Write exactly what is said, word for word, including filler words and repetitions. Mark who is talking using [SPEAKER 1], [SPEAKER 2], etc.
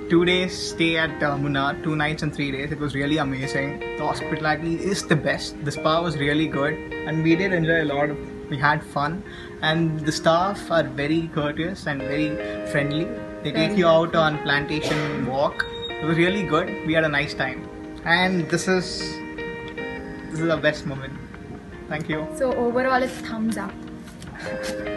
[SPEAKER 1] two days stay at uh, Munnar, two nights and three days. It was really amazing. The hospitality is the best. The spa was really good and we did enjoy a lot. Of, we had fun and the staff are very courteous and very friendly. They take you out on plantation walk. It was really good. We had a nice time. And this is, this is the best moment. Thank you.
[SPEAKER 2] So overall it's thumbs up.